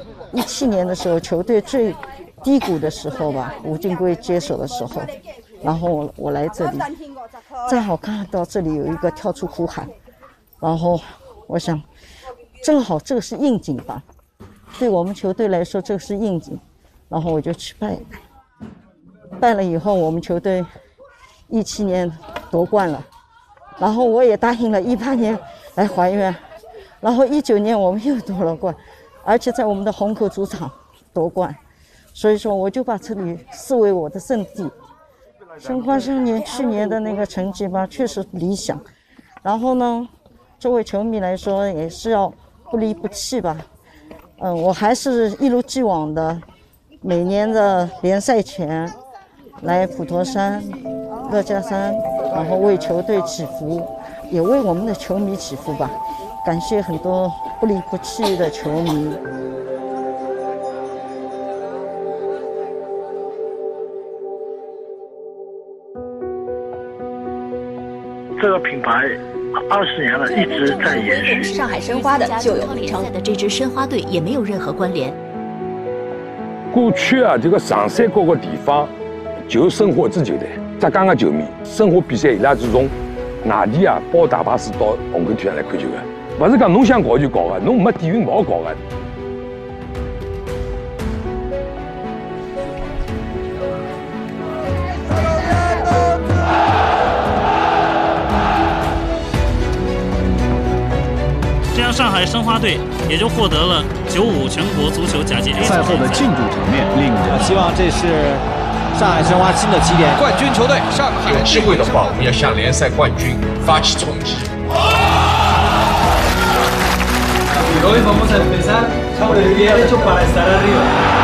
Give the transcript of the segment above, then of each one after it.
17年的时候，球队最低谷的时候吧，吴金贵接手的时候，然后我来这里，正好看到这里有一个跳出呼喊，然后我想，正好这个是应景吧，对我们球队来说这个是应景，然后我就去拜，拜了以后我们球队17年夺冠了，然后我也答应了18年来还愿，然后19年我们又夺了冠，而且在我们的虹口主场夺冠，所以说我就把这里视为我的圣地。申花少年去年的那个成绩吧，确实理想。然后呢，作为球迷来说，也是要不离不弃吧。我还是一如既往的，每年的联赛前来普陀山、乐嘉山，然后为球队祈福，也为我们的球迷祈福吧。感谢很多不离不弃的球迷。 这个品牌20年了，一直在延续。 上海申花的就有里程的这支申花队也没有任何关联。 过去啊，这个上山各个地方就申花支球队，浙江的球迷，申花比赛伊拉是从外地啊包大巴士到虹口体育场来看球的，不是讲侬想搞就搞的，侬没底蕴勿好搞的。 上海申花队也就获得了95全国足球甲级 A 赛后的庆祝场面令人希望这是上海申花新的起点。 冠军球队上海有机会的话，我们要向联赛冠军发起冲击。 Hoy vamos a empezar por el pie derecho para estar arriba。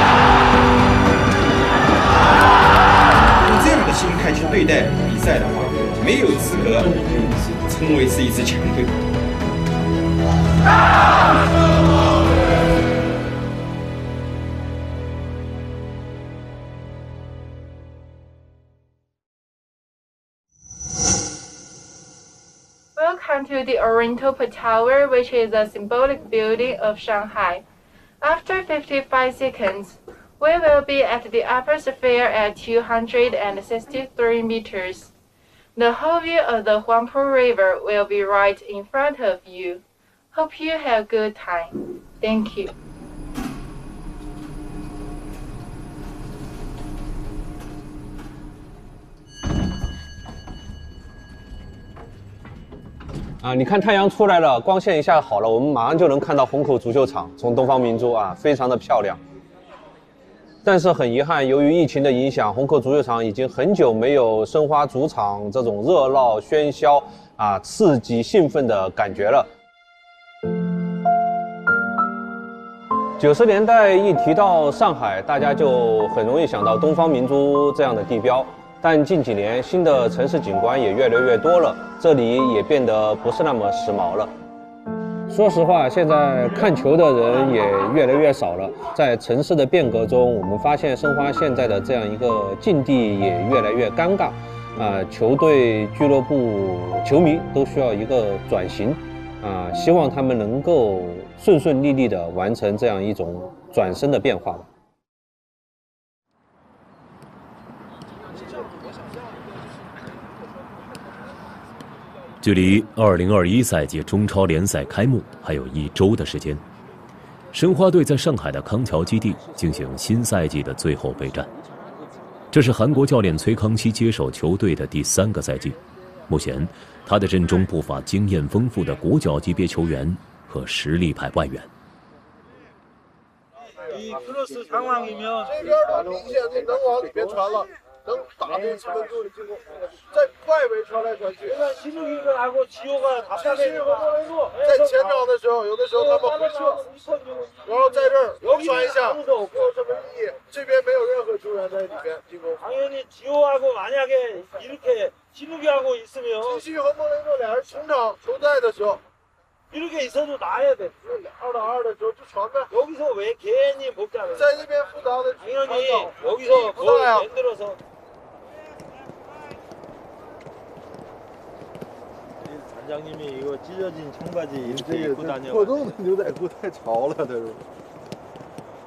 用这样的心态去对待比赛的话，没有资格称为是一支强队。 Welcome to the Oriental Tower, which is a symbolic building of Shanghai. After 55 seconds, we will be at the upper sphere at 263 meters. The whole view of the Huangpu River will be right in front of you. Hope you have a good time. Thank you. 你看太阳出来了，光线一下好了，我们马上就能看到虹口足球场从东方明珠啊，非常的漂亮。但是很遗憾，由于疫情的影响，虹口足球场已经很久没有申花主场这种热闹喧嚣啊、刺激兴奋的感觉了。90年代一提到上海，大家就很容易想到东方明珠这样的地标。但近几年新的城市景观也越来越多了，这里也变得不是那么时髦了。说实话，现在看球的人也越来越少了。在城市的变革中，我们发现申花现在的这样一个境地也越来越尴尬。球队、俱乐部、球迷都需要一个转型。希望他们能够顺顺利利地完成这样一种转身的变化吧。 距离2021赛季中超联赛开幕还有1周的时间，申花队在上海的康桥基地进行新赛季的最后备战。这是韩国教练崔康熙接手球队的第3个赛季，目前他的阵中不乏经验丰富的国脚级别球员和实力派外援。 你크로스 상황이면这边的明显的能往里边传了。能打动气氛组的进攻，在外围传来传去。신욱이하고 지호가 답답해和莫雷诺在前场的时候，有的时候他们回撤，然后在这儿传一下，没有什么意义。这边没有任何球员在里边进攻。당연히 지호하고 만약에 이렇게 신욱이하고 있으면金旭和莫雷诺俩人同场球在的时候。 이렇게 있어도 나야 돼. 2打2的时候就传呗. 여기서 왜 괜히 복잡해? 在那边复杂的 당연히 여기서 뭘 만들어서. 단장님이 이거 찢어진 청바지 이렇게 입고 다녀. 破洞的牛仔裤太潮了，他说。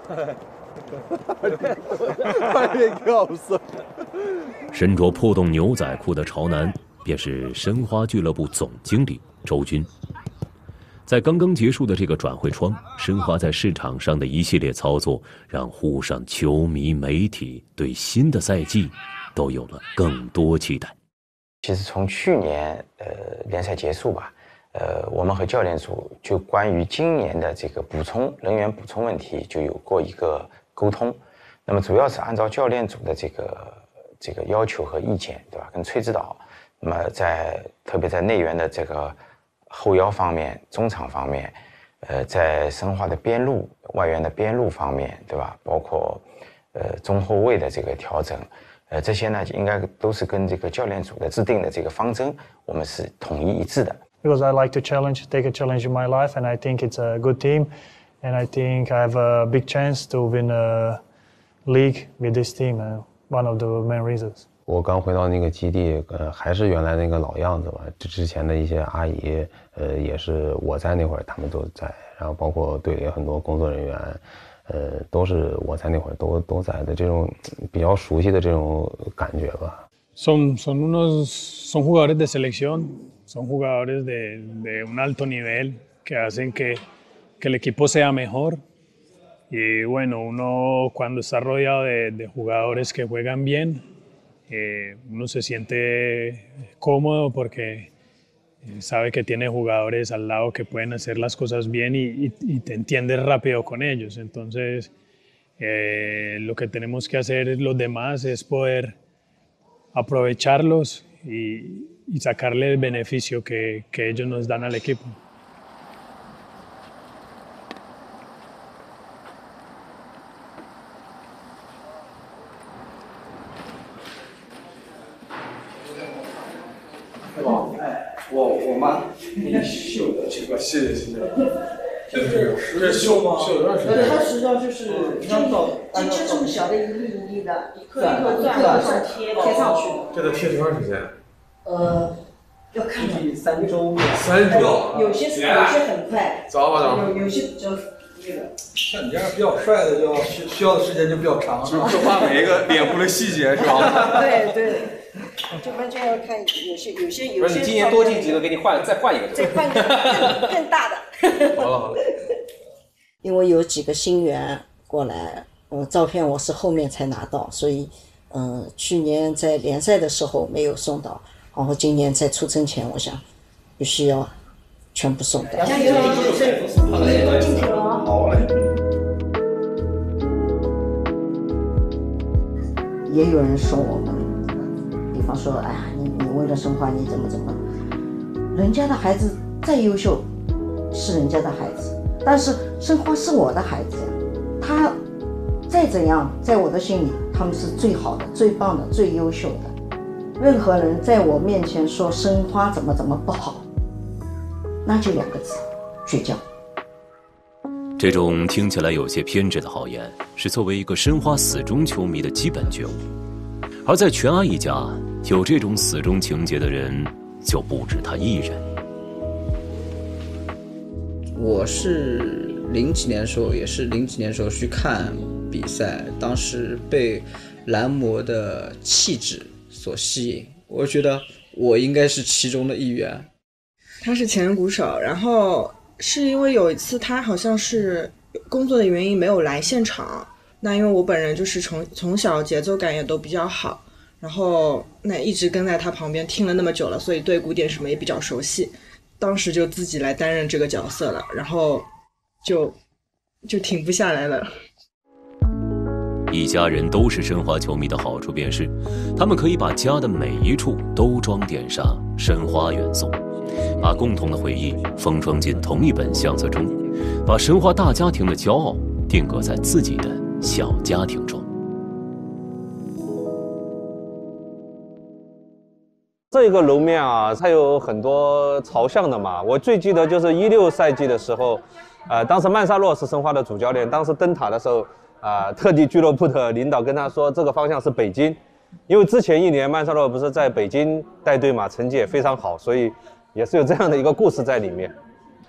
身着破洞牛仔裤的潮男，便是申花俱乐部总经理周军。在刚刚结束的这个转会窗，申花在市场上的一系列操作，让沪上球迷、媒体对新的赛季都有了更多期待。 其实从去年联赛结束吧，我们和教练组就关于今年的这个人员补充问题就有过一个沟通。那么主要是按照教练组的这个要求和意见，对吧？跟崔指导，那么特别在内援的这个后腰方面、中场方面，在申花的边路、外援的边路方面，对吧？包括中后卫的这个调整，这些呢应该都是跟这个教练组的制定的这个方针，我们是统一一致的。 Because I like to take a challenge in my life, and I think it's a good team, and I think I have a big chance to win a league with this team, and one of the main reasons. 我刚回到那个基地，还是原来那个老样子吧。之前的一些阿姨，也是我在那会儿，他们都在，然后包括队里很多工作人员，都是我在那会儿都在的，这种比较熟悉的这种感觉吧。 Son jugadores de selección, son jugadores de un alto nivel que hacen que el equipo sea mejor. Y bueno, uno cuando está rodeado de jugadores que juegan bien, uno se siente cómodo porque sabe que tiene jugadores al lado que pueden hacer las cosas bien y te entiendes rápido con ellos. Entonces, lo que tenemos que hacer los demás es poder aprovecharlos y sacarle el beneficio que ellos nos dan al equipo. 我妈给你绣的这个，谢谢。这绣吗？绣多长时间？ 它实际上就是就这么小的一粒一粒的，一颗一颗钻上贴上去的。 这得贴多长时间？ 要看 3周。3周。 有些很快， 早吧有些比较那个。 像你这样比较帅的，就需要的时间就比较长，就画每一个脸部的细节，是吧？ 对对。就完全要看有些。 不是你今年多进几个，给你再换一个。 再换个更大的。 好了。 因为有几个新援过来，照片我是后面才拿到，所以去年在联赛的时候没有送到，然后今年在出征前，我想必须要全部送到。加油！好嘞，进球了。好嘞。也有人说我们。比方说，哎呀，你为了申花，你怎么？人家的孩子再优秀，是人家的孩子，但是申花是我的孩子呀。他再怎样，在我的心里，他们是最好的、最棒的、最优秀的。任何人在我面前说申花怎么不好，那就2个字：倔强。 这种听起来有些偏执的豪言，是作为一个申花死忠球迷的基本觉悟。而在全阿一家，有这种死忠情节的人就不止他一人。 我是零几年的时候去看比赛，当时被蓝魔的气质所吸引，我觉得我应该是其中的一员。 他是前鼓手，然后是因为有一次他好像是工作的原因没有来现场。那因为我本人就是从小节奏感也都比较好，然后那一直跟在他旁边听了那么久了，所以对古典什么也比较熟悉。当时就自己来担任这个角色了，然后就停不下来了。 一家人都是申花球迷的好处便是，他们可以把家的每一处都装点上申花元素，把共同的回忆封装进同一本相册中，把申花大家庭的骄傲定格在自己的小家庭中。 这个楼面啊，它有很多朝向的嘛。我最记得就是16赛季的时候，当时曼萨洛是申花的主教练，当时登塔的时候，特地俱乐部的领导跟他说，这个方向是北京，因为之前1年曼萨洛不是在北京带队嘛，成绩也非常好，所以也是有这样的一个故事在里面。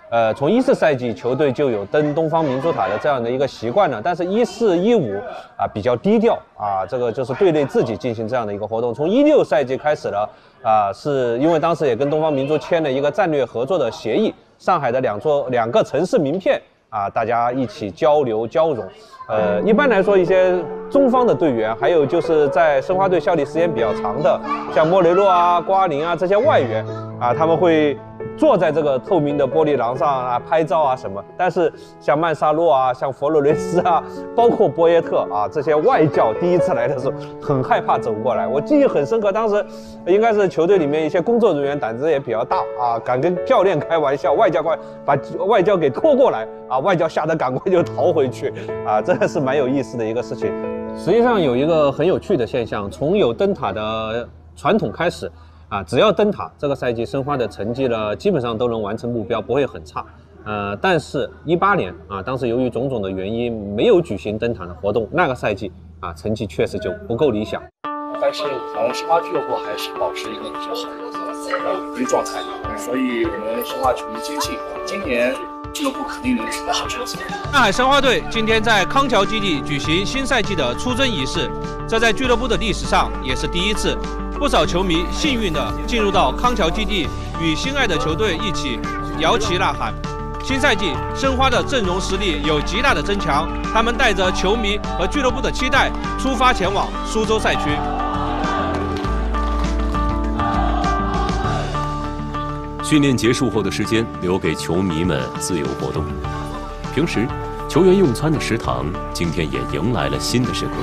从14赛季球队就有登东方明珠塔的这样的一个习惯了，但是14、15比较低调这个就是队内自己进行这样的一个活动。从16赛季开始了是因为当时也跟东方明珠签了一个战略合作的协议，上海的两个城市名片大家一起交流交融。一般来说，一些中方的队员，还有就是在申花队效力时间比较长的，像莫雷诺瓜林这些外援他们会坐在这个透明的玻璃廊上拍照什么。但是像曼萨洛像佛罗伦斯包括波耶特这些外教第一次来的时候很害怕走过来。我记忆很深刻，当时应该是球队里面一些工作人员胆子也比较大敢跟教练开玩笑，外教把外教给拖过来外教吓得赶快就逃回去这个是蛮有意思的一个事情。实际上有一个很有趣的现象，从有灯塔的传统开始只要灯塔，这个赛季申花的成绩呢基本上都能完成目标，不会很差。但是18年当时由于种种的原因没有举行灯塔的活动，那个赛季成绩确实就不够理想。 但是我们申花俱乐部还是保持一个比较好的运状态，所以我们申花球迷坚信今年俱乐部肯定能取得好成绩。 上海申花队今天在康桥基地举行新赛季的出征仪式，这在俱乐部的历史上也是第一次。不少球迷幸运地进入到康桥基地，与心爱的球队一起摇旗呐喊。新赛季申花的阵容实力有极大的增强，他们带着球迷和俱乐部的期待出发前往苏州赛区。 训练结束后的时间留给球迷们自由活动。平时球员用餐的食堂今天也迎来了新的时刻。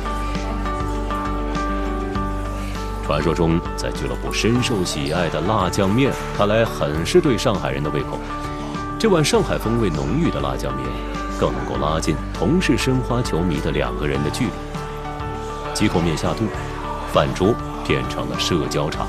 传说中在俱乐部深受喜爱的辣酱面，看来很是对上海人的胃口。这碗上海风味浓郁的辣酱面，更能够拉近同是申花球迷的2个人的距离。几口面下肚，饭桌变成了社交场。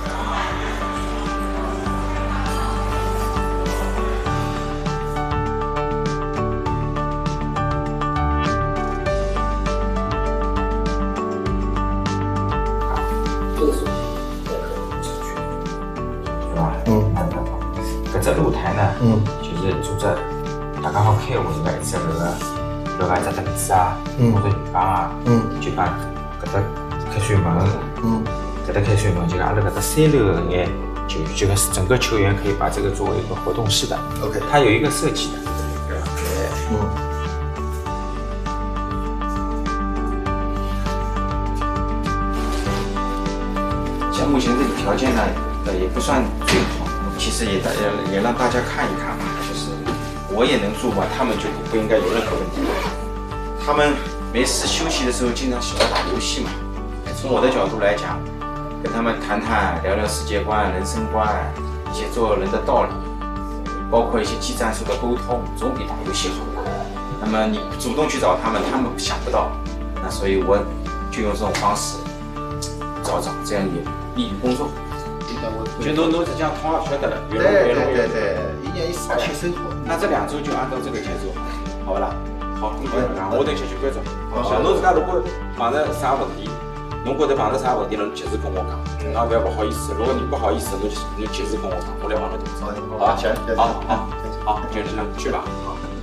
这露台呢，就是组织大家好开会的一只那个一只凳子或者浴缸就把搿搭开水门，搿搭开水门就阿拉搿搭3楼的眼就个整个球员可以把这个作为一个活动室的。OK， 它有一个设计的，对吧？像目前这个条件呢，也不算最好。其实也让大家看一看嘛，就是我也能住嘛，他们就不应该有任何问题。他们没事休息的时候经常喜欢打游戏嘛。从我的角度来讲，跟他们谈谈、聊聊世界观、人生观，一些做人的道理，包括一些技战术的沟通，总比打游戏好。那么你主动去找他们，他们想不到。那所以我就用这种方式找，这样也利于工作。就侬是讲统也晓得了，对，1年有4期收获。那这2周就按照这个节奏，好不啦？好，我等继续关注。像侬自家如果碰着啥问题，侬觉得碰着啥问题了，侬及时跟我讲，那不要不好意思。如果你不好意思，侬及时跟我讲，我来帮侬做。好，行，好，就这样，去吧。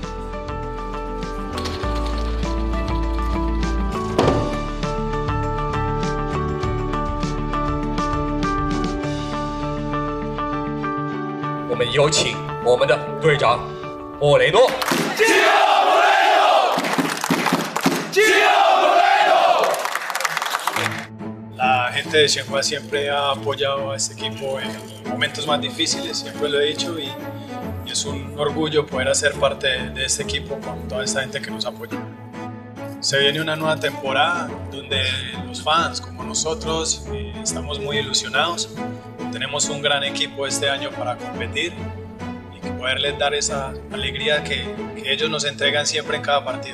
我们有请我们的队长莫雷诺。 La gente de Shenhua siempre ha apoyado a este equipo en los momentos más difíciles, siempre lo he dicho y es un orgullo poder hacer parte de este equipo con toda esta gente que nos apoya. Se viene una nueva temporada donde los fans como nosotros estamos muy ilusionados. Tenemos un gran equipo este año para competir y poderles dar esa alegría que ellos nos entregan siempre en cada partido.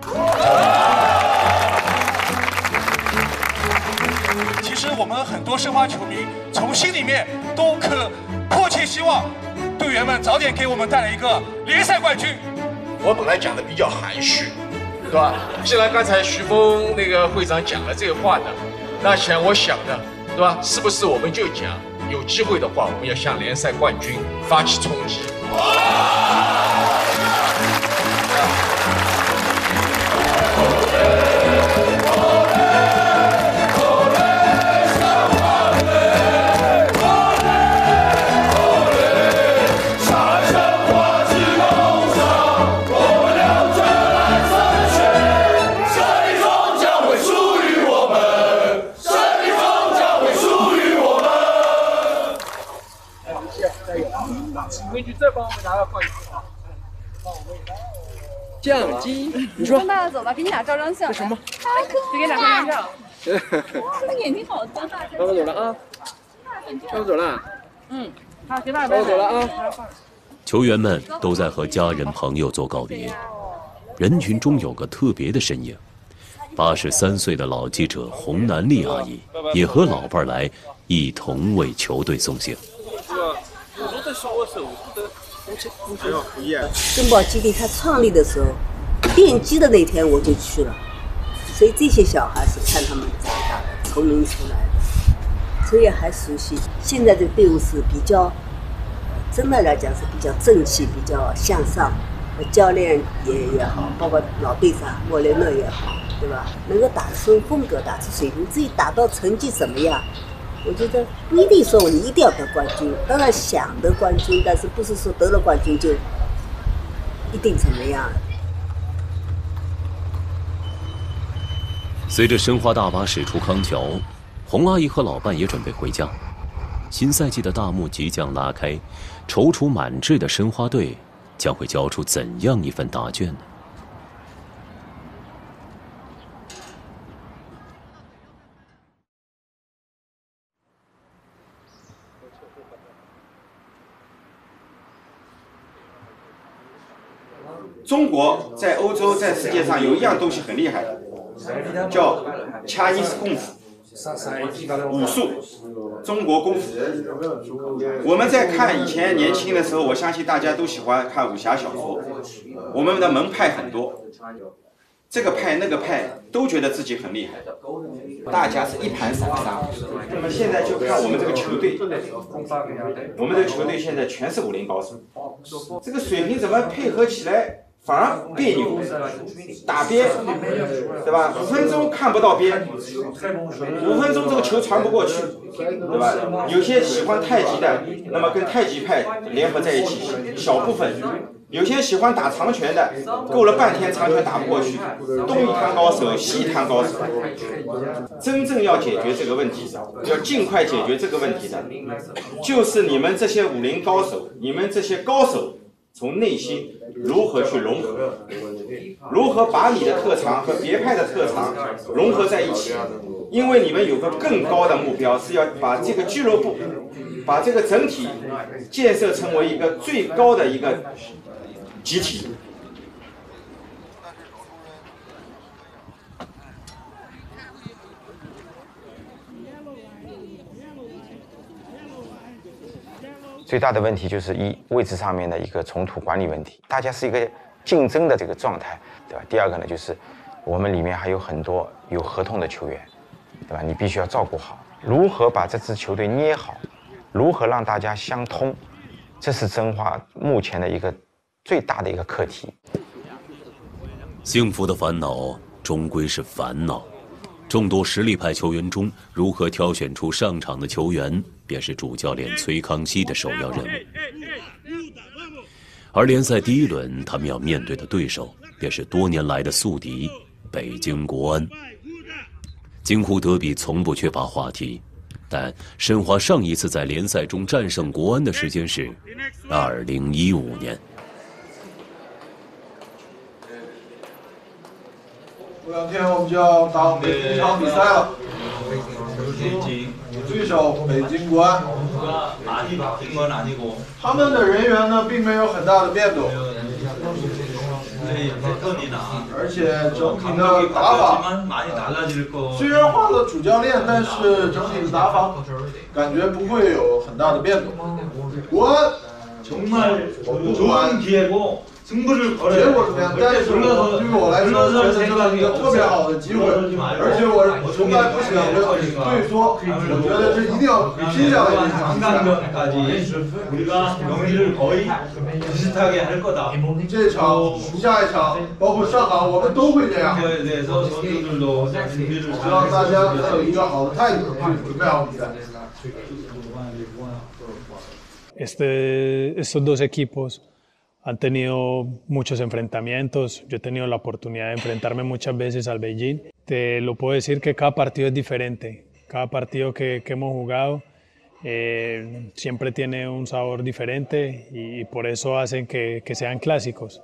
其实我们很多申花球迷从心里面都迫切希望队员们早点给我们带来一个联赛冠军。 我本来讲的比较含蓄，对吧？既然刚才徐峰那个会长讲了这个话呢，那我想呢，对吧？是不是我们就讲有机会的话，我们要向联赛冠军发起冲击？ 回去再帮我们拿个放进去啊。 相机，你说。 爸爸走吧，给你俩照张相。 这什么？ 就给俩照张相。 那眼睛好大。 爸爸走了啊！爸爸走了。 嗯，好，学爸爸走了啊！ 球员们都在和家人朋友做告别，人群中有个特别的身影，83岁的老记者洪南丽阿姨也和老伴儿来，一同为球队送行。 珍宝基地它创立的时候，奠基的那天我就去了，所以这些小孩是看他们长大的，从民出来的，所以还熟悉。现在的队伍是比较，真的来讲是比较正气，比较向上。教练也好，包括老队长莫雷诺也好，对吧？能够打出风格，打出水平，至于打到成绩怎么样？我觉得不一定说你一定要得冠军，当然想得冠军，但是不是说得了冠军就一定怎么样。 随着申花大巴驶出康桥，洪阿姨和老伴也准备回家。新赛季的大幕即将拉开，踌躇满志的申花队将会交出怎样一份答卷呢？ 中国在欧洲、在世界上有一样东西很厉害的，叫 Chinese 功夫，武术，中国功夫。我们在看以前年轻的时候，我相信大家都喜欢看武侠小说。我们的门派很多，这个派那个派都觉得自己很厉害，大家是一盘散沙。那么现在就看我们这个球队，我们这个球队现在全是武林高手，这个水平怎么配合起来？反而别扭，打边，对吧？5分钟看不到边，5分钟这个球传不过去，对吧？有些喜欢太极的，那么跟太极派联合在一起，小部分；有些喜欢打长拳的，够了半天长拳打不过去，东一摊高手，西一摊高手。真正要解决这个问题的，要尽快解决这个问题的，就是你们这些武林高手，你们这些高手。从内心如何去融合，如何把你的特长和别派的特长融合在一起？因为你们有个更高的目标，是要把这个俱乐部，把这个整体建设成为一个最高的一个集体。 最大的问题就是位置上面的一个冲突管理问题，大家是一个竞争的这个状态，对吧？第二个呢，就是我们里面还有很多有合同的球员，对吧？你必须要照顾好，如何把这支球队捏好，如何让大家相通，这是申花目前的一个最大的一个课题。 幸福的烦恼终归是烦恼。众多实力派球员中，如何挑选出上场的球员，便是主教练崔康熙的首要任务。而联赛第一轮，他们要面对的对手，便是多年来的宿敌北京国安。京沪德比从不缺乏话题，但申花上一次在联赛中战胜国安的时间是2015年。 过两天我们就要打我们的第一场比赛了，对手北京国安。他们的人员呢，并没有很大的变动，而且整体的打法虽然换了主教练，但是整体的打法感觉不会有很大的变动。国安정말 좋은 기회고 结果怎么样？但是对于我来说，觉得这是一个特别好的机会，而且我从来不想跟对说，我觉得这一定要拼下来一场比赛。这场、下一场，包括上港，我们都会这样。希望大家能有一个好的态度去准备好比赛。 Estos dos equipos han tenido muchos enfrentamientos. Yo he tenido la oportunidad de enfrentarme muchas veces al Beijing. Te lo puedo decir que cada partido es diferente. Cada partido que hemos jugado siempre tiene un sabor diferente y por eso hacen que sean clásicos.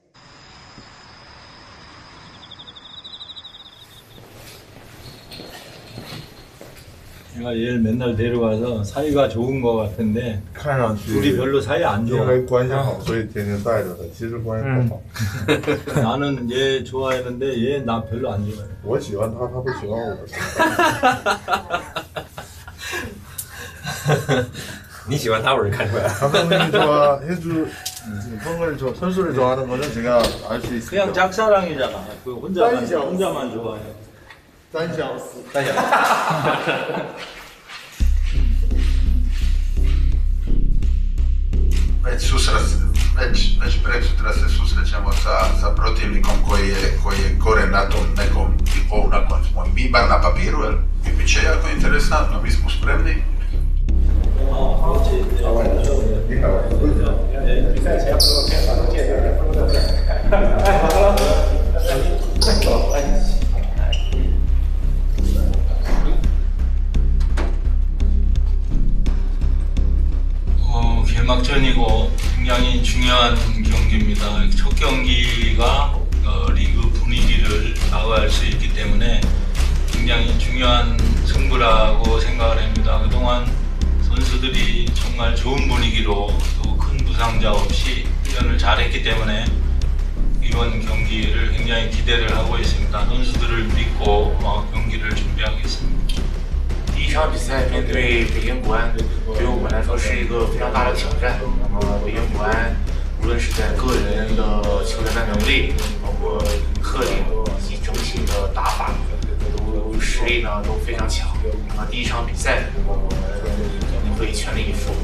내가 얘를 맨날 데려가서 사이가 좋은 것 같은데 둘이 별로 사이 안 좋아. 因为关系好，所以天天带着他。其实关系不好。 나는 얘 좋아했는데 얘 나 별로 안 좋아해. 我喜欢他，他不喜欢我。 你喜欢他，我是看出来了。 감독님이 좋아해줄 선수를 좋아하는 거는 제가 알 수 있어요. 그냥 짝사랑이잖아. 그 혼자만 좋아해. 单相思。 单相思。 Već preksutra se susrećemo sa protivnikom koji je gore na tom nekom nivou na kojem smo mi, bar na papiru, jer bit će jako interesantno, mi smo spremni. 개막전이고 굉장히 중요한 경기입니다. 첫 경기가 리그 분위기를 좌우할 수 있기 때문에 굉장히 중요한 승부라고 생각을 합니다. 그동안 선수들이 정말 좋은 분위기로 또 큰 부상자 없이 훈련을 잘했기 때문에 이번 경기를 굉장히 기대를 하고 있습니다. 선수들을 믿고 경기를 준비하겠습니다. 第一场比赛面对北京国安，对于我们来说是一个非常大的挑战。那么北京国安无论是在个人的球员的能力，包括特点以及整体的打法，都实力呢都非常强。那么第一场比赛，我们肯定会全力以赴。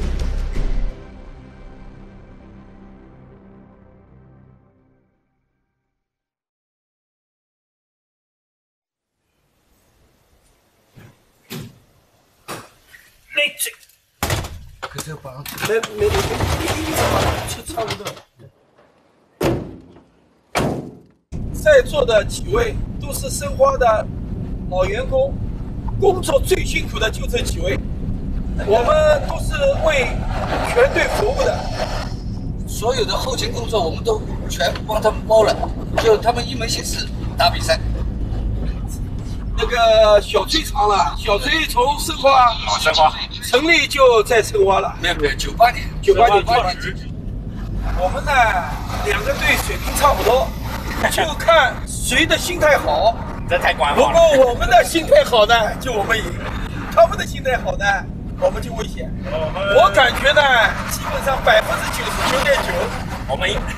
在座的几位都是申花的老员工，工作最辛苦的就这几位，我们都是为全队服务的。 所有的后勤工作我们都全部帮他们包了，就他们一门心思打比赛。 那个小崔长了，小崔从申花成立就在申花了， 没有98年就我们呢两个队水平差不多，就看谁的心态好。 这太官方了。如果我们的心态好呢，就我们赢；他们的心态好呢，我们就危险。我感觉呢，基本上99.9%，我们赢。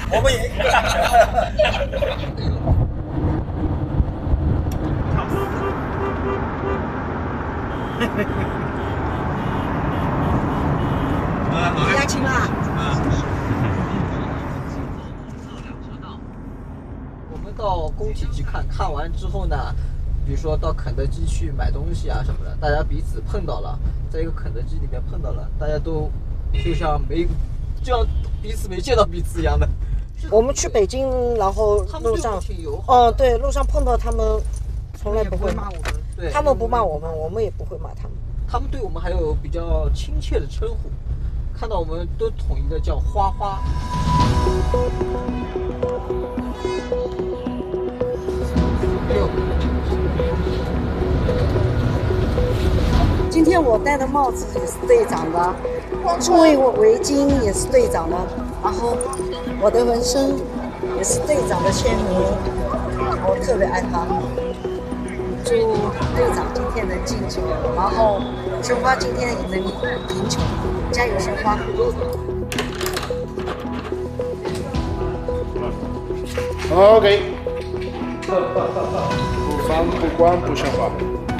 邀请啦！ 我们到工体去看完之后呢，比如说到肯德基去买东西啊什么的，大家彼此碰到了，在一个肯德基里面碰到了，大家都就像彼此没见到彼此一样的。 我们去北京，然后路上对，路上碰到他们，从来不会骂我们，对， 他们不骂我们，我们也不会骂他们。 他们对我们还有比较亲切的称呼，看到我们都统一的叫花花。 今天我戴的帽子也是队长的，作为我围巾也是队长的，然后我的纹身也是队长的签名，我特别爱他。祝队长今天能晋级，然后申花今天能赢球，加油申花！ OK， 不翻不关不说话。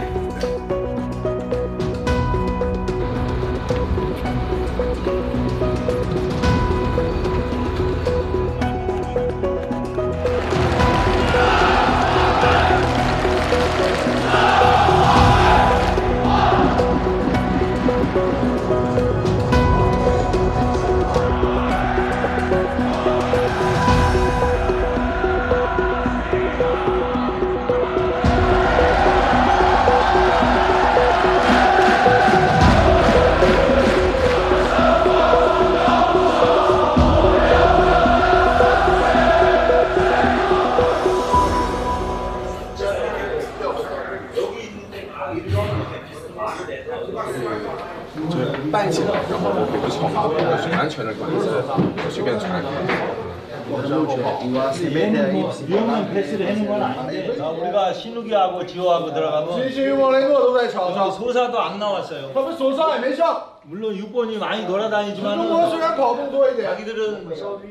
办起来，然后我给个草稿，是安全的管子，我随便传。 우리가 신욱이하고 지호하고 들어가면 都在场上 소사도 안 나왔어요. 他们手上也没上。 물론 6번이 많이 돌아다니지만 中国虽然跑动多一点， 자기들은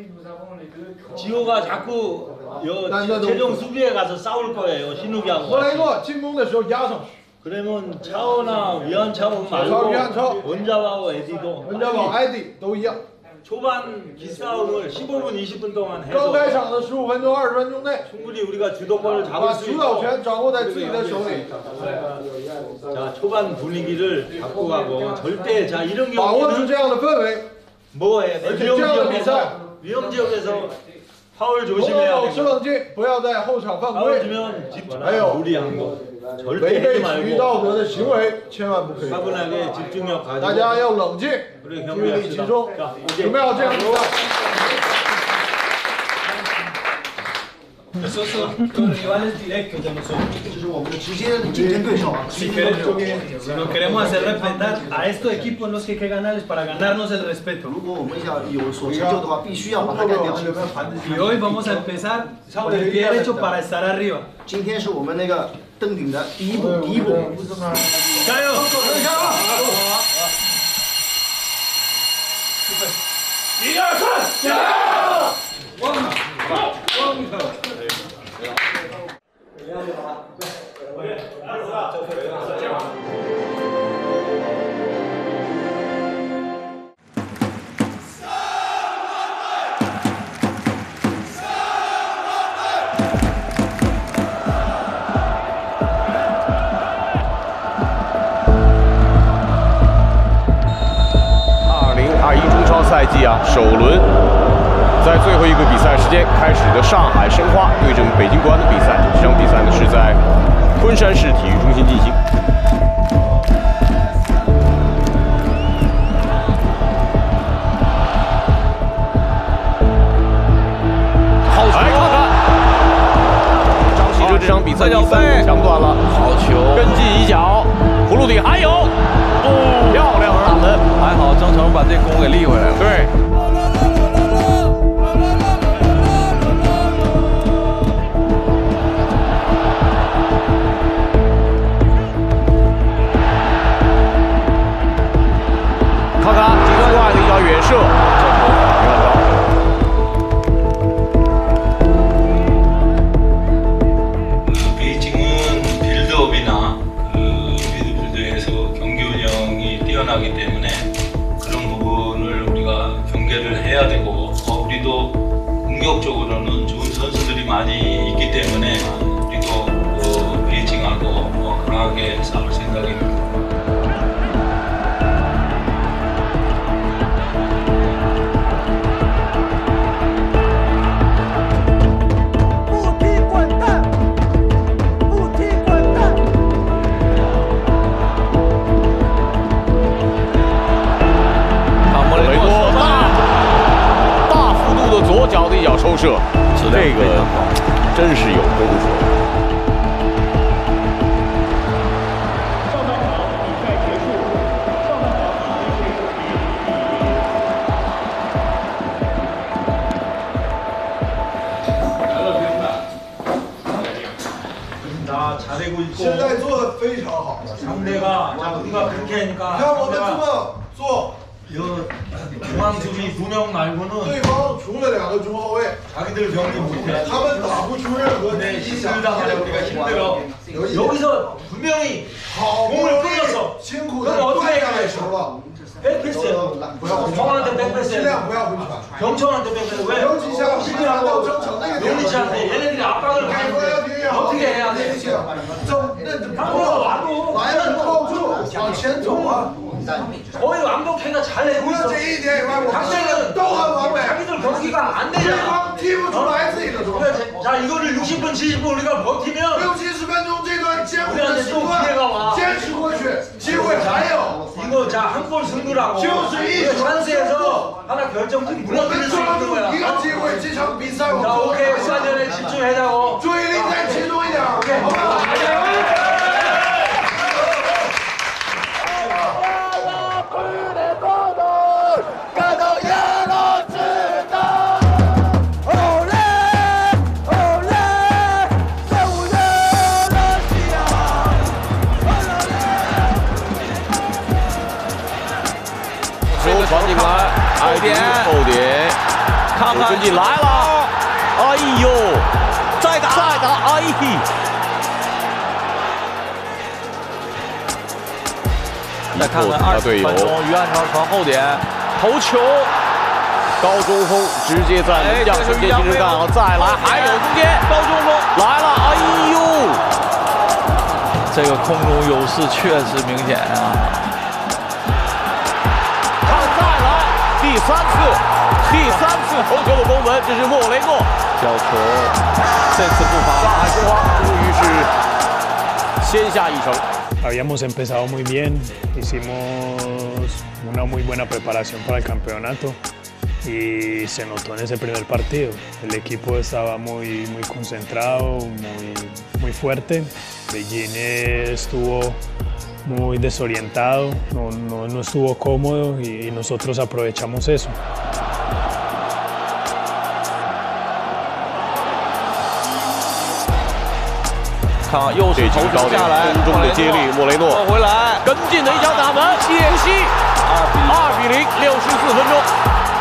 지호가 자꾸 최종 수비에 가서 싸울 거예요. 신욱이하고. 莫雷诺进攻的时候压上去。 그러면 차오나 위안차오 말고 원자바오 에디도 文家宝、艾迪都一样。 초반 기싸움을 15분, 20분 동안 刚 해서 开场的15分钟、20分钟内， 충분히 우리가 주도권을 把 잡을 수 主 있고 导权掌握在自己的手里， 자 초반 분위기를 잡고 가고 절대 자 이런 把握住 경기는 这样的氛围。 뭐해야 돼? 而且这样的比赛， 위험 지역에서 파울 不 조심해야 保持 돼. 冷静，不要在后场犯 파울 规。 주면 집중. 还有 무리한 거 违 절대 背 하지 体育 말고 道德的行为，千万不可以。 차분하게 집중력 大 가지고 家要冷静， 우리 注意力集 경기합시다. 中， 자, 准备好这样比赛。 Esos son los rivales directos de nosotros. Si nos queremos hacer respetar a estos equipos los que hay que ganarles para ganarnos el respeto. Y hoy vamos a empezar con el pie derecho para estar arriba. ¡Cayo! 2021中超赛季首轮，在最后一个比赛时间开始的上海申花对阵北京国安的比赛，这场比赛呢是在昆山市体育中心进行。好球！看看，张稀哲这场比赛第3个抢断了，好球，跟进一脚，葫芦底还有。 漂亮打门，还好张成把这弓给立回来了。对。看看极端外的一脚远射， 베이징은 빌드업이나 미드필드에서 경기 운영이 뛰어나기 때문에 그런 부분을 우리가 경계를 해야 되고 우리도 공격적으로는 좋은 선수들이 많이 있기 때문에 우리도 베이징하고 강하게 싸울 생각입니다. 这个真是有功夫。 现在做的非常好了。 상대가 자 우리가 그렇게 하니까 你看我们这么做， 이거 중앙 수비 2명 말고는 对方除了2个中后卫， 자기들 경기 못해. 他们打不出任何第一响。 힘들다 말이야 우리가 힘들어. 여기서 분명히 공을 끊었어. 그럼 어떻게 해야 돼? 백패스. 정원한테 백패스. 경청한테 백패스. 왜? 신이라고 노리치한테 얘네들이 압박을 가는데 어떻게 해야 돼? 한국가 와도 거의 완벽해가 잘해고 있어. 당장은 자기들 경기가 안 되잖아. 자 이거를 60분 70분 우리가 버티면 60-70分钟这段艰苦的 우리한테 时 또 段 기회가 와. 坚持过去，机会还有。 이거 자 한 골 승부라고. 우리가 찬스에서 하나 결정적 무너뜨릴 수 있는 거야. 一个机会，这场比赛我 자 们 오케이 수완전에 집중하자고. 注意力再集中一点，好不好？ 球传进来，后点，看看跟进来了，哎呦，再打，哎嘿！再看看20分钟，于汉超传后点，头球，高中锋直接在门将瞬间形成干扰，再来，还有中间，高中锋来了，哎呦， 这个空中优势确实明显啊。 第三次头球的攻门，这是莫雷诺角球，这次不罚，上海申花终于是先下一城。 Habíamos empezado muy bien, hicimos una muy buena preparación para el campeonato y se notó en ese primer partido. El equipo estaba muy concentrado, muy fuerte. Beijing estuvo muy desorientado, no estuvo cómodo y nosotros aprovechamos eso. 看又是头球下来，空中的接力，莫雷诺回来跟进的一脚打门，解析2比0，64分钟。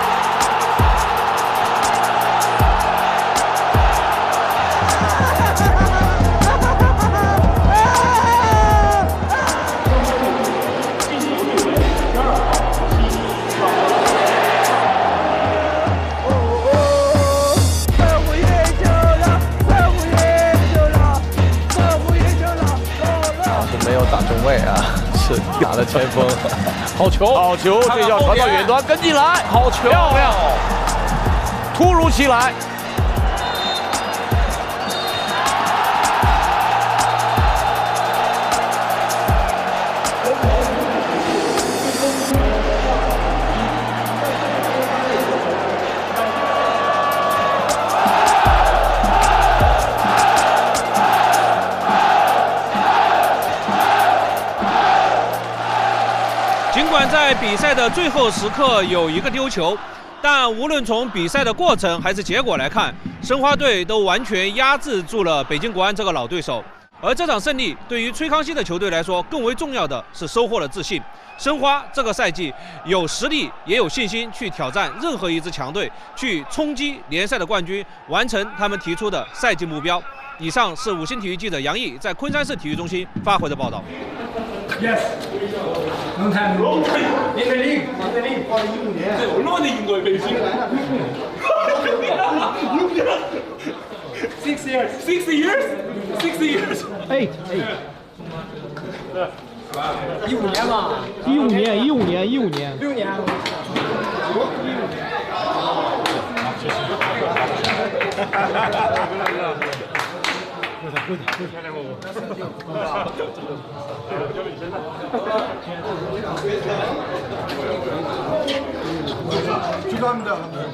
中卫啊，是打的前锋，好球， 这脚传到远端，跟进来，好球，漂亮，突如其来。 尽管在比赛的最后时刻有一个丢球，但无论从比赛的过程还是结果来看，申花队都完全压制住了北京国安这个老对手。而这场胜利对于崔康熙的球队来说，更为重要的是收获了自信。申花这个赛季有实力也有信心去挑战任何一支强队，去冲击联赛的冠军，完成他们提出的赛季目标。以上是5星体育记者杨毅在昆山市体育中心发回的报道。 Yes. Long time. 인대링 바로 2005년. 얼마나 이긴 거예요, 베이징? 6 years. 6 years? 6 years. 8. 15年嘛。15年。6年。 축하합니다.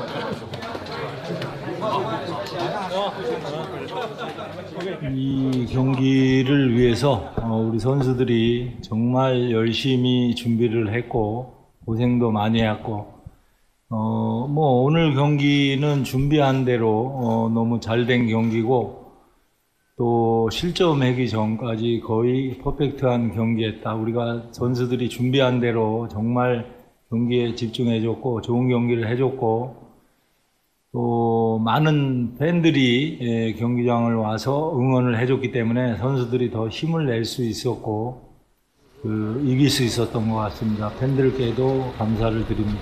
이 경기를 위해서 우리 선수들이 정말 열심히 준비를 했고 고생도 많이 했고 뭐 오늘 경기는 준비한 대로 너무 잘된 경기고 또 실점하기 전까지 거의 퍼펙트한 경기였다. 우리가 선수들이 준비한 대로 정말 경기에 집중해줬고 좋은 경기를 해줬고 또 많은 팬들이 경기장을 와서 응원을 해줬기 때문에 선수들이 더 힘을 낼 수 있었고 이길 수 있었던 것 같습니다. 팬들께도 감사를 드립니다.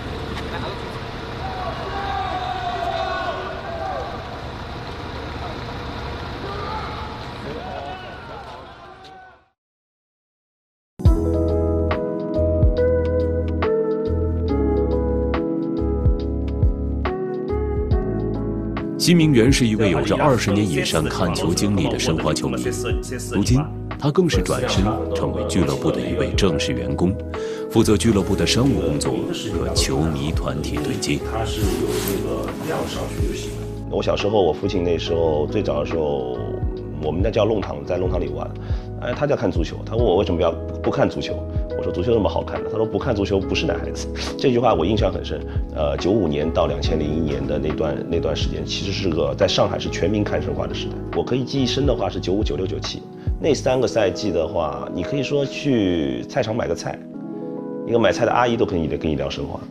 金明原是一位有着20年以上看球经历的申花球迷，如今他更是转身成为俱乐部的一位正式员工，负责俱乐部的商务工作和球迷团体对接。 他是有那个量上去就行了。我小时候，我父亲那时候最早的时候，我们那叫弄堂，在弄堂里玩，他在看足球，他问我为什么不看足球。我说足球那么好看的，他说不看足球不是男孩子。这句话我印象很深。95年到2001年的那段时间，其实是个在上海是全民看申花的时代。我可以记忆深的话是95、96、97那3个赛季的话，你可以说去菜场买个菜，一个买菜的阿姨都可以跟你聊申花。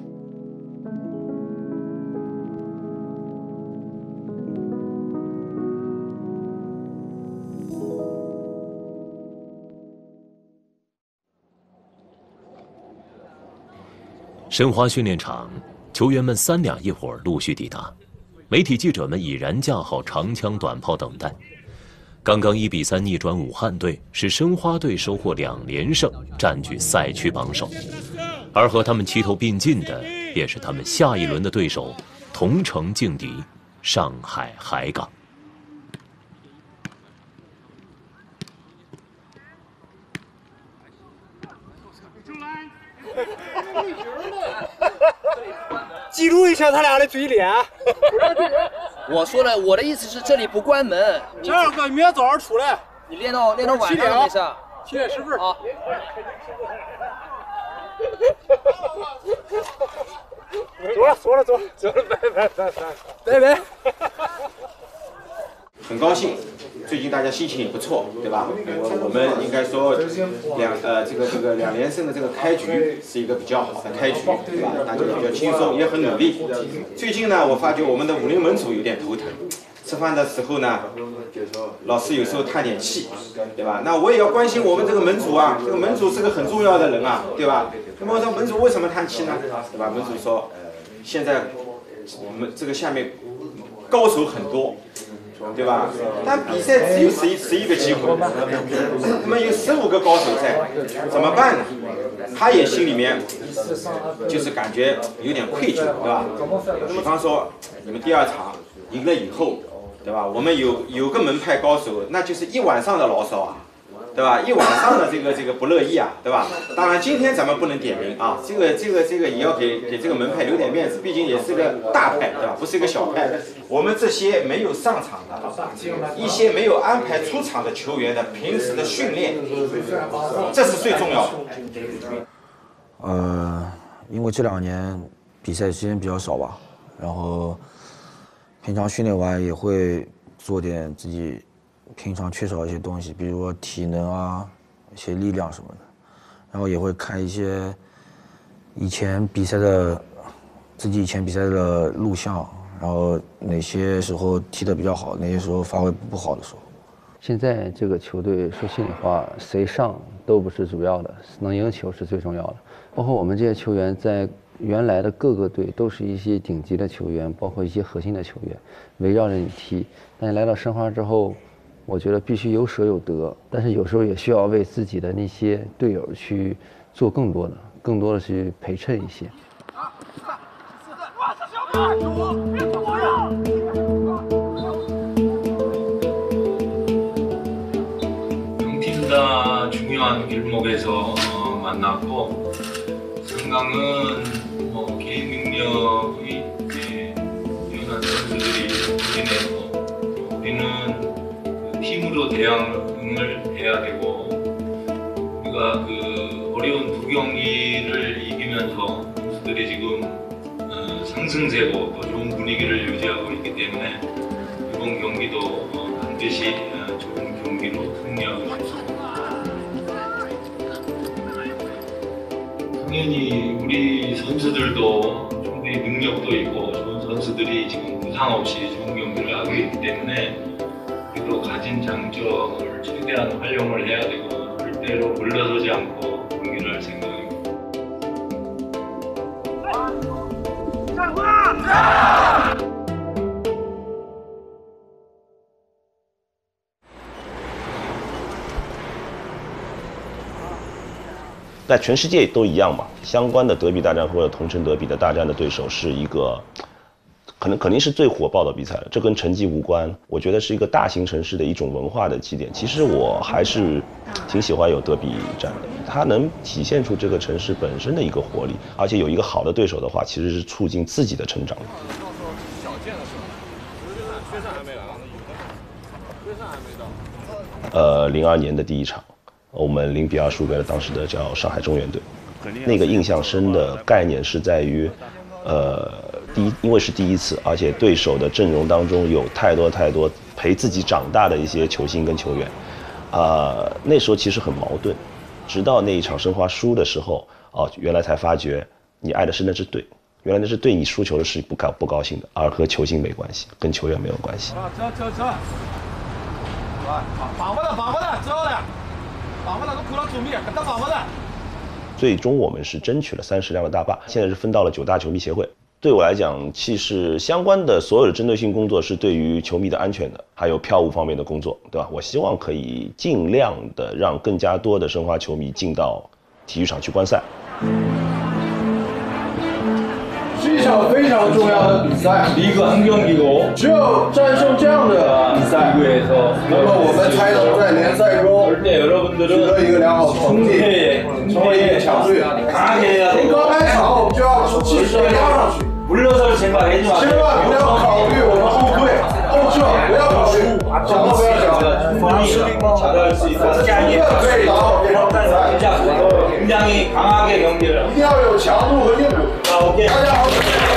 申花训练场，球员们3两1伙陆续抵达，媒体记者们已然架好长枪短炮等待。刚刚1比3逆转武汉队，使申花队收获2连胜，占据赛区榜首。而和他们齐头并进的，便是他们下一轮的对手——同城劲敌上海海港。 记录一下他俩的嘴脸。 我说了，我的意思是这里不关门。 这样哥，明天早上出来。 你练到晚上都没事。 7点10分。啊。走了，拜拜。 很高兴，最近大家心情也不错，对吧？我们应该说2连胜的这个开局是一个比较好的开局，对吧？大家比较轻松，也很努力。最近呢，我发觉我们的武林门主有点头疼，吃饭的时候呢，老是有时候叹点气，对吧？那我也要关心我们这个门主啊，这个门主是个很重要的人啊，对吧？那么我说门主为什么叹气呢？对吧？门主说，现在我们这个下面高手很多。对吧？但比赛只有11个机会，那么有15个高手在，怎么办呢？他也心里面就是感觉有点愧疚，对吧？比方说你们第2场赢了以后，对吧？我们有个门派高手，那就是1晚上的牢骚啊，对吧？1晚上的这个不乐意啊，对吧？当然今天咱们不能点名啊，这个也要给这个门派留点面子，毕竟也是个大派，对吧？不是一个小派。我们这些没有上场的，一些没有安排出场的球员的平时的训练，这是最重要的。因为这2年比赛时间比较少吧，然后平常训练完也会做点自己平常缺少的一些东西，比如说体能啊、一些力量什么的，然后也会看一些自己以前比赛的录像，然后哪些时候踢得比较好，哪些时候发挥不好的时候。 现在这个球队说心里话，谁上都不是主要的，能赢球是最重要的。包括我们这些球员在原来的各个队都是一些顶级的球员，包括一些核心的球员围绕着你踢。但你来到申花之后，我觉得必须有舍有得，但是有时候也需要为自己的那些队友去做更多的去陪衬一些。 양팀 다 중요한 길목에서 만났고 승강은 개인 능력이 뛰어난 선수들이 있네요. 우리는 팀으로 대응을 해야 되고 우리가 어려운 2경기를 이기면서 선수들이 지금 상승세고 또 좋은 분위기를 유지하고 있기 때문에 이번 경기도 반드시 좋은 경기로 승리하고 싶습니다. 당연히 우리 경력도 있고 좋은 선수들이 지금 부상 없이 좋은 경기를 하고 있기 때문에 또 가진 장점을 최대한 활용을 해야 되고 절대로 물러서지 않고 경기를 할 생각입니다. 在全世界都一样嘛，相关的德比大战或者同城德比的大战的对手是一个，肯定是最火爆的比赛了。这跟成绩无关，我觉得是一个大型城市的一种文化的起点。其实我还是挺喜欢有德比战的，它能体现出这个城市本身的一个活力，而且有一个好的对手的话，其实是促进自己的成长。02年的第一场。 我们0比2输给了当时的叫上海中原队，那个印象深的概念是在于，因为是第一次，而且对手的阵容当中有太多陪自己长大的一些球星跟球员，那时候其实很矛盾，直到那一场申花输的时候，原来才发觉你爱的是那支队，原来那支队你输球的是不高兴的，而和球星没关系，跟球员没有关系。 走，绑不得，知道了。 最终我们是争取了30辆的大巴，现在是分到了9大球迷协会。对我来讲，其实相关的所有的针对性工作是对于球迷的安全的，还有票务方面的工作，对吧？我希望可以尽量的让更加多的申花球迷进到体育场去观赛。 是一场非常重要的比赛，只有战胜这样的比赛，那么我们才能在联赛中取得一个良好成绩，成为一个强队。从刚开场我们就要继续压上去，千万不要考虑我们后退、后撤，不要考虑，想都不要想，可以打好这场比赛，一定要有强度和硬度。 大家好。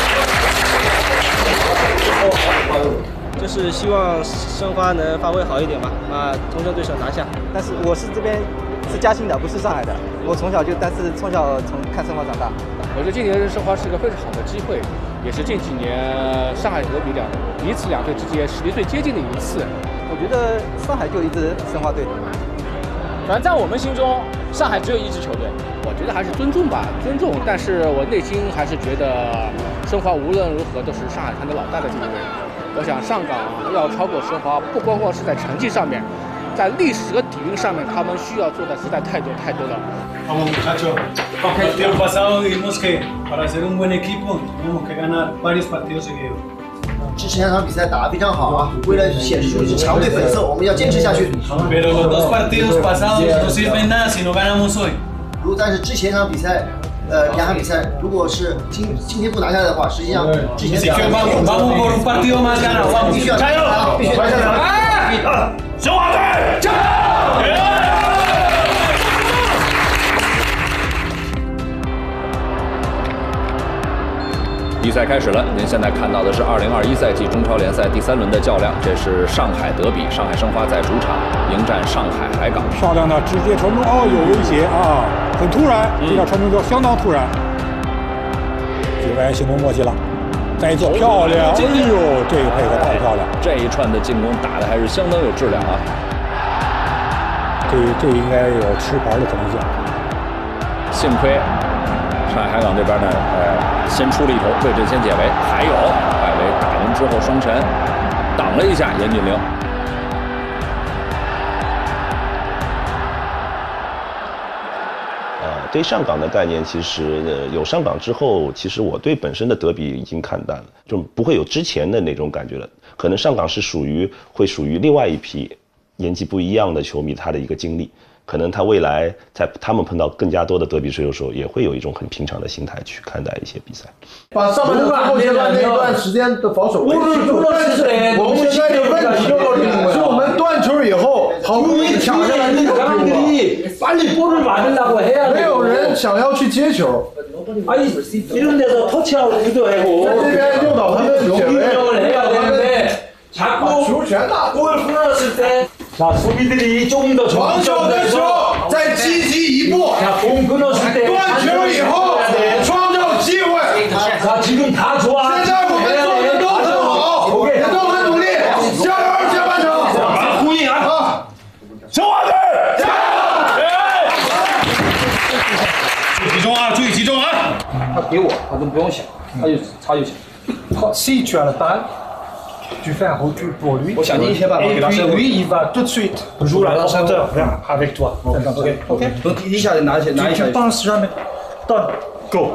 就是希望申花能发挥好一点吧，把同城对手拿下。但是我是这边是嘉兴的，不是上海的。我从小看申花长大。 我觉得今年申花是一个非常好的机会，也是近几年上海德比彼此两队之间实力最接近的一次。 我觉得上海就一支申花队。 反正在我们心中，上海只有一支球队。我觉得还是尊重吧，尊重。但是我内心还是觉得，申花无论如何都是上海滩的老大的地位。我想上港要超过申花，不光是在成绩上面，在历史和底蕴上面，他们需要做的实在太多了。 Vamos muchachos, el partido pasado vimos que para ser un buen equipo tenemos que ganar varios partidos seguidos. 之前那场比赛打得非常好啊，为了显示出一支强队本色，我们要坚持下去。 Pero los dos partidos pasados no sirven nada si no ganamos hoy. 但是之前那场比赛，两场比赛，如果是今天不拿下来的话，实际上之前 vamos por un partido más ganado. Vamos, 必须要加油！必须要加油！ 申花队加油！ 比赛开始了，您现在看到的是2021赛季中超联赛第3轮的较量，这是上海德比，上海申花在主场迎战上海海港。 漂亮的直接传中，有威胁啊，很突然，这条传中就相当突然。几个人形成默契了，再做漂亮，哎呦，这个配合太漂亮， 这一串的进攻打的还是相当有质量啊。 这应该有吃牌的可能性。 幸亏上海海港这边呢，先出了一头，魏震先解围，还有外围打赢之后双晨挡了一下严俊凌。 对上港的概念，其实有上港之后，其实我对本身的德比已经看淡了，就不会有之前的那种感觉了。可能上港是属于另外一批年纪不一样的球迷他的一个经历。可能他未来在他们碰到更加多的德比对手的时候，也会有一种很平常的心态去看待一些比赛。 把上半场后阶段那段时间的防守维持住，但是我们现在的问题是我们断球以后，好不容易抢下来6球，没有人想要去接球。在这边诱导他们解围，把球权拿过来。 자, 수비들이 조금 더 적극적으로 再积极一步，断球以后创造机会。 他지금 다 좋아。 现在我们做的都很好，也都很努力，加油，下半场。 呼应啊！ 申花队加油！ 注意集中啊！注意集中啊！他给我，他都不用想，他就想。 Si tu as la balle, tu fais un recul pour lui. Et puis lui, il va tout de suite jouer la profondeur avec toi. Ok. Et tu penses jamais. Donne. Go.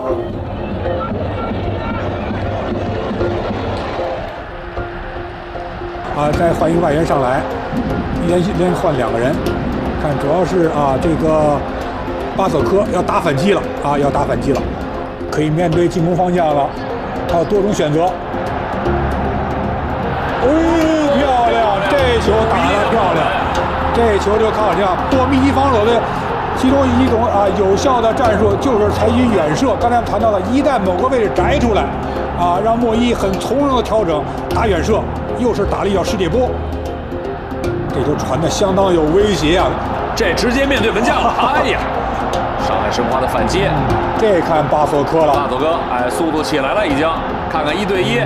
再换一个外援上来，连换2个人，看主要是这个巴索科要打反击了要打反击了，可以面对进攻方向了，他有多种选择。漂亮，这球打得漂亮，这球就靠这样躲避敌防守的其中一种有效的战术就是采取远射。刚才谈到了，一旦某个位置摘出来让莫伊很从容的调整打远射，又是打了一脚世界波，这球传的相当有威胁这直接面对门将，哎呀！上海申花的反击， 这看巴索科了， 巴索科速度起来了已经，看看1对1。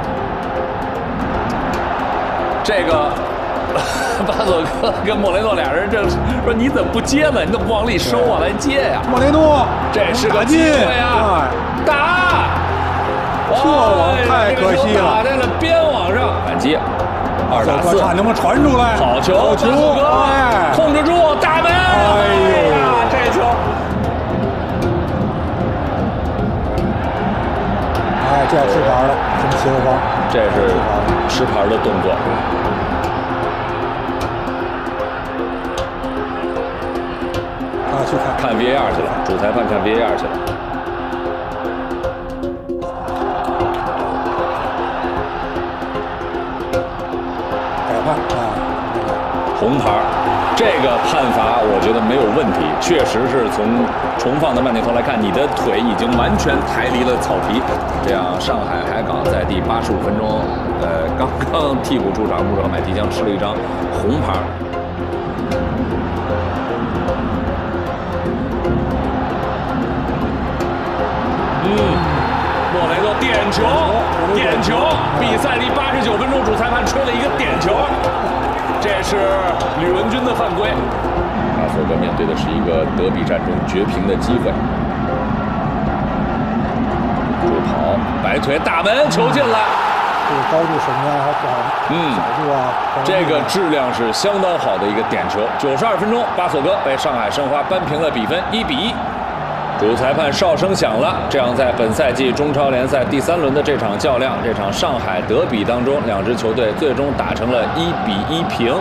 这个巴索科跟莫雷诺俩人正说你怎么不接呢？你怎么不往里收来接呀？ 莫雷诺， 这是个机会啊！打！ 这网太可惜了， 打在了边网上，反击，2打4， 看能不能传出来？ 好球，巴索科控制住大门！哎呀，这球！ 这要吃牌了，这么协会方， 这是吃牌的动作。 去看 VAR 去了，主裁判看 VAR 去了。 改判红牌，这个判罚我觉得没有问题，确实是从重放的慢镜头来看，你的腿已经完全抬离了草皮。这样，上海海港在第85分钟，刚刚替补出场，穆尔买提江吃了一张红牌。莫雷诺点球，比赛第89分钟，主裁判吹了一个点球，这是吕文君的犯规。巴索科面对的是一个德比战中绝平的机会，助跑，摆腿大门，球进来。 这个高度审判还角度这个质量是相当好的一个点球。92分钟，巴索科被上海申花扳平了比分1比1。主裁判哨声响了，这样在本赛季中超联赛第3轮的这场较量，这场上海德比当中，两支球队最终打成了1比1平。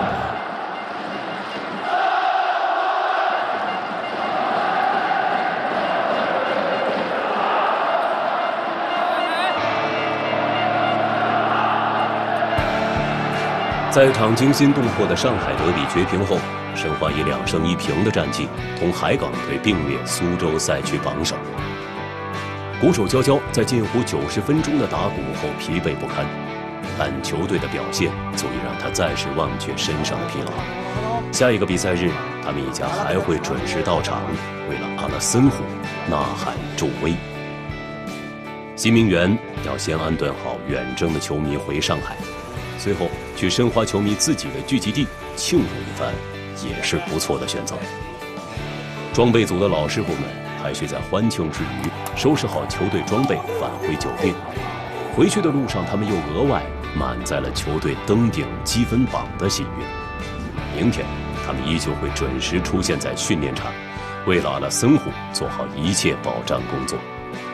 在场惊心动魄的上海德比绝平后，申花以2胜1平的战绩同海港队并列苏州赛区榜首。鼓手焦焦在近乎90分钟的打鼓后疲惫不堪，但球队的表现足以让他暂时忘却身上的疲劳。下一个比赛日，他们一家还会准时到场，为了阿拉森虎呐喊助威。新名媛要先安顿好远征的球迷回上海，随后去申花球迷自己的聚集地庆祝一番，也是不错的选择。装备组的老师傅们还需在欢庆之余收拾好球队装备，返回酒店。回去的路上，他们又额外满载了球队登顶积分榜的喜悦。明天，他们依旧会准时出现在训练场，为了阿拉森虎做好一切保障工作。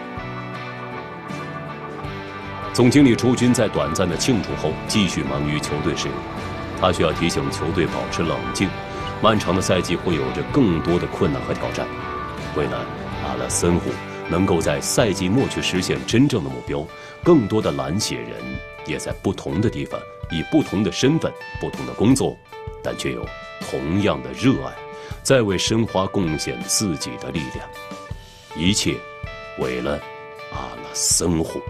总经理楚军在短暂的庆祝后，继续忙于球队事务。他需要提醒球队保持冷静，漫长的赛季会有着更多的困难和挑战。为了阿拉森虎能够在赛季末去实现真正的目标，更多的蓝血人也在不同的地方，以不同的身份、不同的工作，但却有同样的热爱，在为申花贡献自己的力量。一切为了阿拉森虎。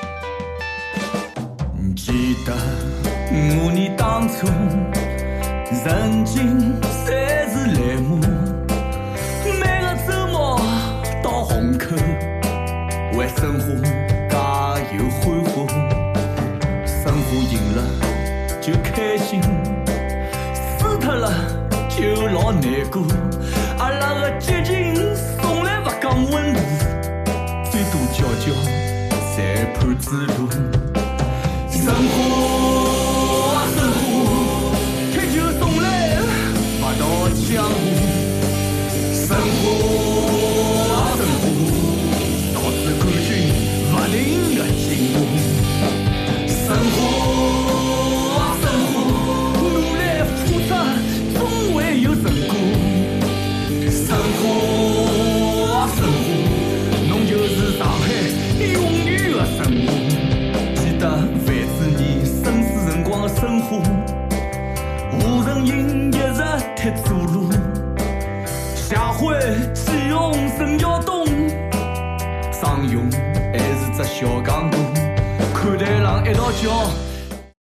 记得我你当初人情才是泪目，每个周末到虹口，为生活加油欢呼。生活赢了就开心，输脱了就老难过。阿拉个激情从来不讲温度，最多叫叫裁判指路。生活啊生活，踢球从来不到江湖。生活啊生活，导致冠军不停的进步。生活啊生活，努力付出总会有成果。生活啊生活，侬就是上海永远的生活。记得万子年生死辰光的生活，吴承英一直踢左路，下回启用陈耀东，张勇还是只小戆哥，看台上一道叫。